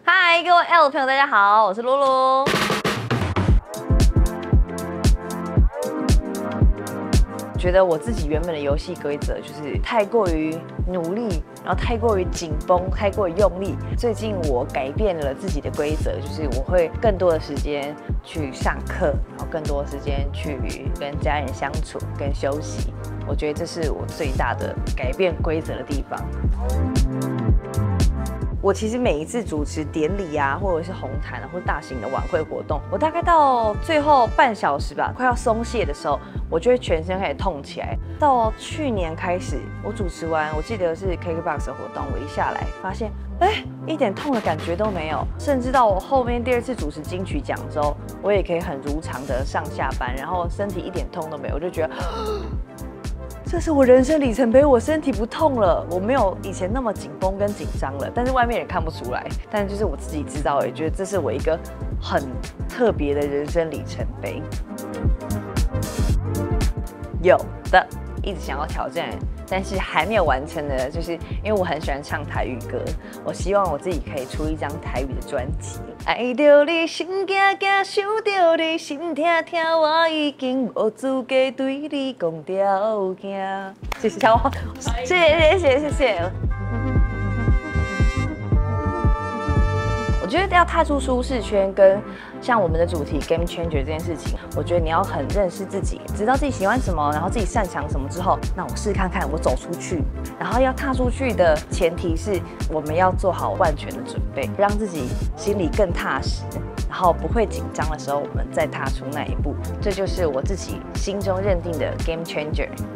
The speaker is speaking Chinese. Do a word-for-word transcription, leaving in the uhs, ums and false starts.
嗨，各位 L 的朋友，大家好，我是露露。觉得我自己原本的游戏规则就是太过于努力，然后太过于紧绷，太过于用力。最近我改变了自己的规则，就是我会更多的时间去上课，然后更多的时间去跟家人相处、跟休息。我觉得这是我最大的改变规则的地方。我其实每一次主持典礼啊，或者是红毯啊，或大型的晚会活动，我大概到最后半小时吧，快要松懈的时候，我就会全身开始痛起来。到去年开始，我主持完，我记得是 K K B O X 的活动，我一下来发现，哎，一点痛的感觉都没有。甚至到我后面第二次主持金曲奖之后，我也可以很如常的上下班，然后身体一点痛都没有，我就觉得。这是我人生里程碑，我身体不痛了，我没有以前那么紧绷跟紧张了，但是外面人看不出来，但就是我自己知道，也觉得这是我一个很特别的人生里程碑。有的，一直想要挑战，但是还没有完成的，就是因为我很喜欢唱台语歌，我希望我自己可以出一张台语的专辑。爱着你心惊惊，想着你心痛痛，我已经无资格对你讲条件。谢谢小花，谢谢谢谢谢谢。我觉得要踏出舒适圈，跟像我们的主题 Game Changer 这件事情，我觉得你要很认识自己，知道自己喜欢什么，然后自己擅长什么之后，那我试看看，我走出去。然后要踏出去的前提是，我们要做好万全的准备，让自己心里更踏实，然后不会紧张的时候，我们再踏出那一步。这就是我自己心中认定的 Game Changer。